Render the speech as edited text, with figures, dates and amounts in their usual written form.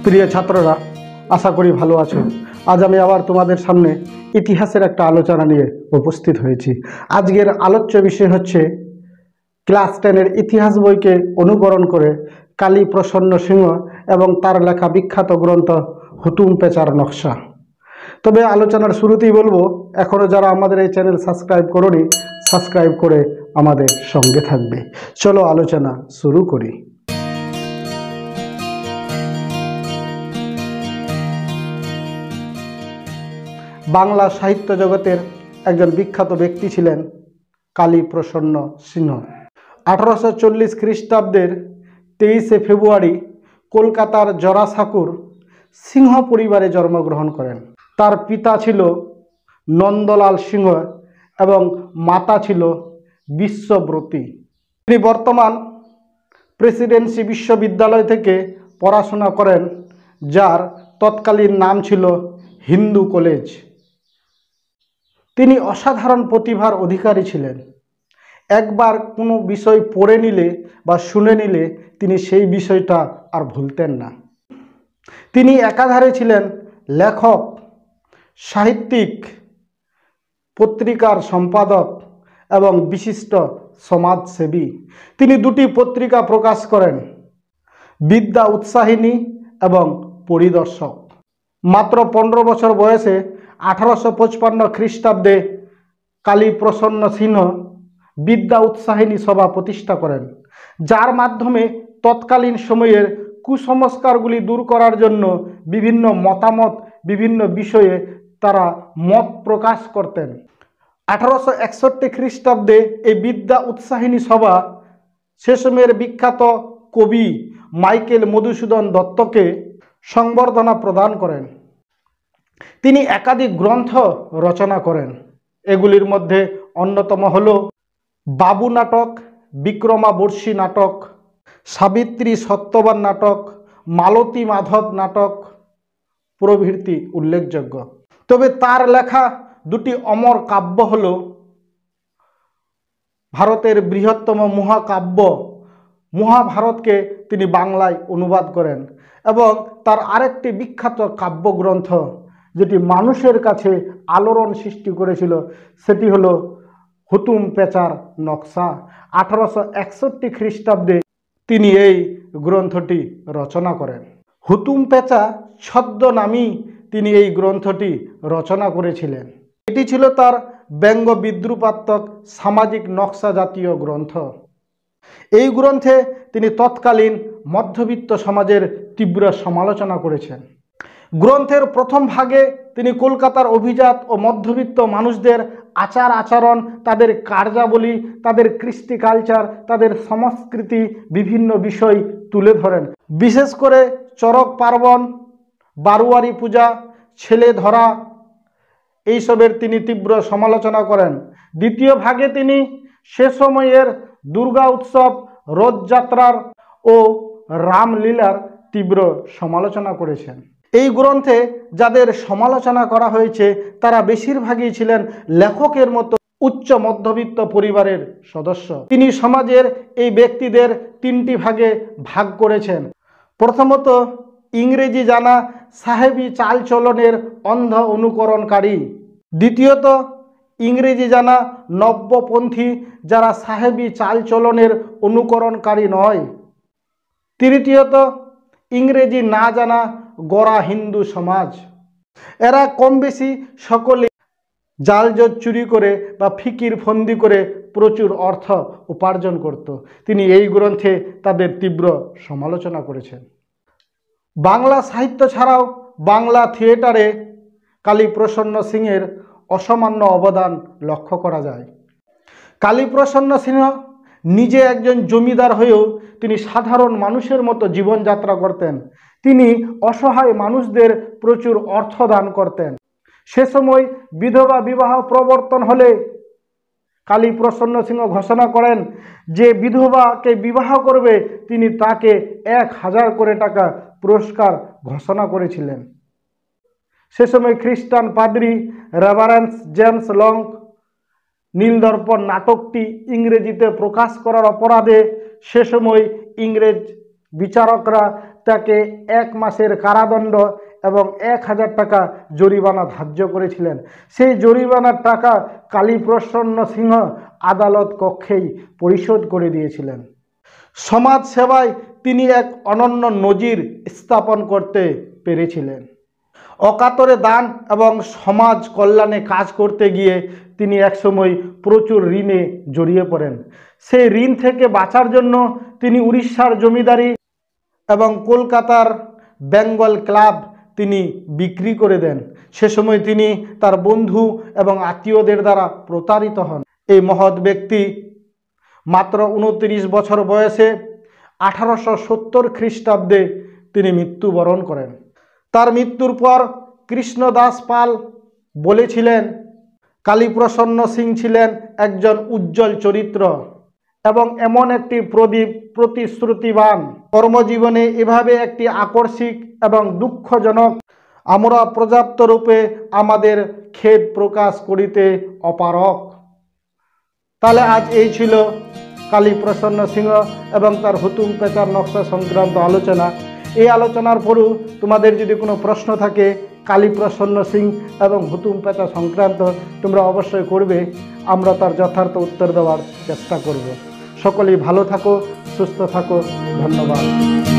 প্রিয় ছাত্ররা, আশা করি ভালো আছো। আজ আমি আবার তোমাদের সামনে ইতিহাসের একটা আলোচনা নিয়ে উপস্থিত হয়েছি। আজকের আলোচ্য বিষয় হচ্ছে ক্লাস 10-এর ইতিহাস বইকে অনুকরণ করে কালী প্রসন্ন সিংহ এবং তার লেখা বিখ্যাত গ্রন্থ হুতুম পেঁচার নকশা। তবে আলোচনার শুরুতেই বলবো, এখনও যারা আমাদের এই চ্যানেল সাবস্ক্রাইব করোনি, সাবস্ক্রাইব করে আমাদের সঙ্গে থাকবে। চলো আলোচনা শুরু করি। বাংলা সাহিত্য জগতের একজন বিখ্যাত ব্যক্তি ছিলেন কালী প্রসন্ন সিংহ। 1840 খ্রিস্টাব্দের 23শে ফেব্রুয়ারি কলকাতার জোড়াসাঁকোর সিংহ পরিবারে জন্মগ্রহণ করেন। তার পিতা ছিল নন্দলাল সিংহ এবং মাতা ছিল বিশ্বব্রতী। তিনি বর্তমান প্রেসিডেন্সি বিশ্ববিদ্যালয় থেকে পড়াশোনা করেন, যার তৎকালীন নাম ছিল হিন্দু কলেজ। তিনি অসাধারণ প্রতিভার অধিকারী ছিলেন। একবার কোনো বিষয় পড়ে নিলে বা শুনে নিলে তিনি সেই বিষয়টা আর ভুলতেন না। তিনি একাধারে ছিলেন লেখক, সাহিত্যিক, পত্রিকার সম্পাদক এবং বিশিষ্ট সমাজসেবী। তিনি দুটি পত্রিকা প্রকাশ করেন, বিদ্যা উৎসাহিনী এবং পরিদর্শক। মাত্র 15 বছর বয়সে 1855 খ্রিস্টাব্দে কালী প্রসন্ন সিংহ বিদ্যা উৎসাহিনী সভা প্রতিষ্ঠা করেন, যার মাধ্যমে তৎকালীন সময়ের কুসংস্কারগুলি দূর করার জন্য বিভিন্ন মতামত, বিভিন্ন বিষয়ে তারা মত প্রকাশ করতেন। 1861 খ্রিস্টাব্দে এই বিদ্যা উৎসাহিনী সভা সে সময়ের বিখ্যাত কবি মাইকেল মধুসূদন দত্তকে সংবর্ধনা প্রদান করেন। তিনি একাধিক গ্রন্থ রচনা করেন। এগুলির মধ্যে অন্যতম হল বাবু নাটক, বিক্রমাবর্ষী নাটক, সাবিত্রী সত্যবান নাটক, মালতী মাধব নাটক প্রভৃতি উল্লেখযোগ্য। তবে তার লেখা দুটি অমর কাব্য হল ভারতের বৃহত্তম মহাকাব্য মহাভারতকে তিনি বাংলায় অনুবাদ করেন, এবং তার আরেকটি বিখ্যাত কাব্যগ্রন্থ যেটি মানুষের কাছে আলোড়ন সৃষ্টি করেছিল, সেটি হলো হুতুম পেঁচার নকশা। 1861 খ্রিস্টাব্দে তিনি এই গ্রন্থটি রচনা করেন। হুতুম পেঁচা ছদ্মনামেই তিনি এই গ্রন্থটি রচনা করেছিলেন। এটি ছিল তার ব্যঙ্গ বিদ্রুপাত্মক সামাজিক নকশা জাতীয় গ্রন্থ। এই গ্রন্থে তিনি তৎকালীন মধ্যবিত্ত সমাজের তীব্র সমালোচনা করেছেন। গ্রন্থের প্রথম ভাগে তিনি কলকাতার অভিজাত ও মধ্যবিত্ত মানুষদের আচার আচরণ, তাদের কার্যাবলী, তাদের কৃষ্টি কালচার, তাদের সংস্কৃতি, বিভিন্ন বিষয় তুলে ধরেন। বিশেষ করে চড়ক পার্বণ, বারোয়ারি পূজা, ছেলে ধরা, এইসবের তিনি তীব্র সমালোচনা করেন। দ্বিতীয় ভাগে তিনি সে সময়ের দুর্গা উৎসব, রথযাত্রার ও রামলীলার তীব্র সমালোচনা করেছেন। এই গ্রন্থে যাদের সমালোচনা করা হয়েছে তারা বেশিরভাগই ছিলেন লেখকের মতো উচ্চ মধ্যবিত্ত পরিবারের সদস্য। তিনি সমাজের এই ব্যক্তিদের তিনটি ভাগে ভাগ করেছেন। প্রথমত, ইংরেজি জানা সাহেবী চালচলনের অন্ধ অনুকরণকারী। দ্বিতীয়ত, ইংরেজি জানা নব্যপন্থী যারা সাহেবী চালচলনের অনুকরণকারী নয়। তৃতীয়ত, ইংরেজি না জানা গোঁড়া হিন্দু সমাজ। এরা কম বেশি সকলে জালজট চুরি করে বা ফিকির ফন্দি করে প্রচুর অর্থ উপার্জন করত। তিনি এই গ্রন্থে তাদের তীব্র সমালোচনা করেছেন। বাংলা সাহিত্য ছাড়াও বাংলা থিয়েটারে কালী প্রসন্ন সিংহের অসামান্য অবদান লক্ষ্য করা যায়। কালী প্রসন্ন সিংহ নিজে একজন জমিদার হয়েও তিনি সাধারণ মানুষের মতো জীবনযাত্রা করতেন। তিনি অসহায় মানুষদের প্রচুর অর্থ দান করতেন। সে সময় বিধবা বিবাহ প্রবর্তন হলে কালী প্রসন্ন সিংহ ঘোষণা করেন যে বিধবাকে বিবাহ করবে তিনি তাকে 1000 করে টাকা পুরস্কার ঘোষণা করেছিলেন। সে সময় খ্রিস্টান পাদ্রী রেভারেন্স জেমস লং নীলদর্পণ নাটকটি ইংরেজিতে প্রকাশ করার অপরাধে সে সময় ইংরেজ বিচারকরা তাকে 1 মাসের কারাদণ্ড এবং 1000 টাকা জরিমানা ধার্য করেছিলেন। সেই জরিমানার টাকা কালীপ্রসন্ন সিংহ আদালত কক্ষেই পরিশোধ করে দিয়েছিলেন। সমাজ সেবায় তিনি এক অনন্য নজির স্থাপন করতে পেরেছিলেন। অকাতরে দান এবং সমাজ কল্যাণে কাজ করতে গিয়ে তিনি একসময় প্রচুর ঋণে জড়িয়ে পড়েন। সেই ঋণ থেকে বাঁচার জন্য তিনি উড়িষ্যার জমিদারি এবং কলকাতার বেঙ্গল ক্লাব তিনি বিক্রি করে দেন। সে সময় তিনি তার বন্ধু এবং আত্মীয়দের দ্বারা প্রতারিত হন। এই মহৎ ব্যক্তি মাত্র 29 বছর বয়সে 1870 খ্রিস্টাব্দে তিনি মৃত্যুবরণ করেন। তার মৃত্যুর পর কৃষ্ণদাস পাল বলেছিলেন, কালীপ্রসন্ন সিং ছিলেন একজন উজ্জ্বল চরিত্র এবং এমন একটি প্রতিশ্রুতিবান কর্মজীবনে এভাবে একটি আকস্মিক এবং দুঃখজনক আমরা পর্যাপ্ত রূপে আমাদের খেদ প্রকাশ করিতে অপারক। তাহলে আজ এই ছিল কালীপ্রসন্ন সিংহ এবং তার হুতুম পেঁচার নকশা সংক্রান্ত আলোচনা। এই আলোচনার পরও তোমাদের যদি কোনো প্রশ্ন থাকে কালীপ্রসন্ন সিং এবং হুতুম পেঁচা সংক্রান্ত, তোমরা অবশ্যই করবে, আমরা তার যথার্থ উত্তর দেওয়ার চেষ্টা করব। সকলেই ভালো থাকো, সুস্থ থাকো, ধন্যবাদ।